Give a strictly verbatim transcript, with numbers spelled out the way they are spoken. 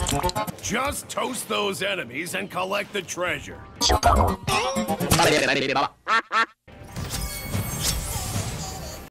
Just toast those enemies and collect the treasure.